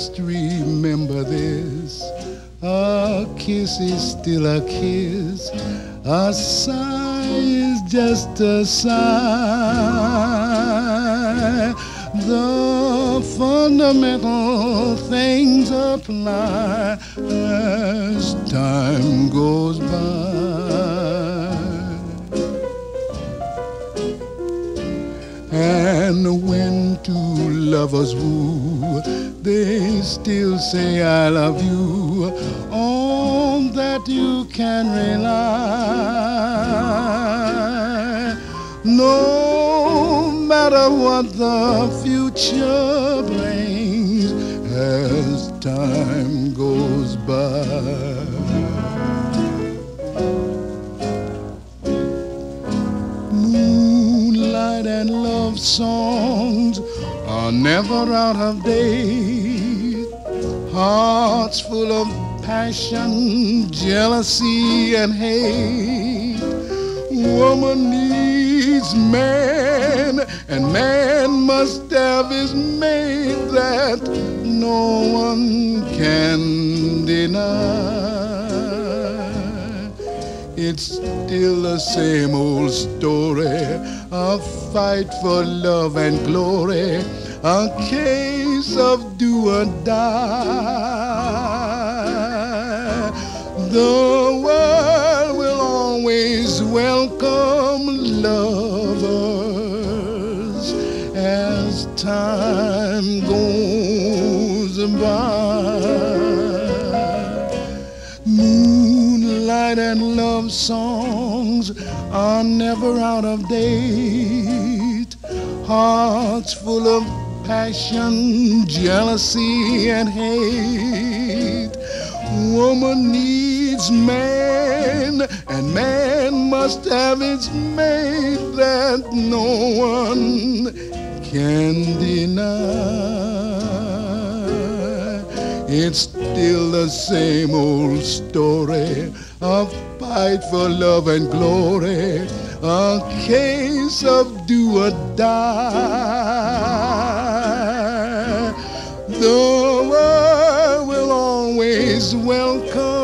Just remember this, a kiss is still a kiss, a sigh is just a sigh. The fundamental things apply as time goes by. And when two lovers woo, they still say I love you. On that you can rely. No matter what the future brings as time goes by. Moonlight and love songs are never out of date. Hearts full of passion, jealousy, and hate. Woman needs man, and man must have his mate that no one can deny. It's still the same old story, a fight for love and glory, a case of do or die. The world will always welcome lovers as time goes by. Moonlight and love songs are never out of date. Hearts full of passion, jealousy, and hate. Woman needs man, and man must have its mate that no one can deny. It's still the same old story, a fight for love and glory, a case of do or die. The world will always welcome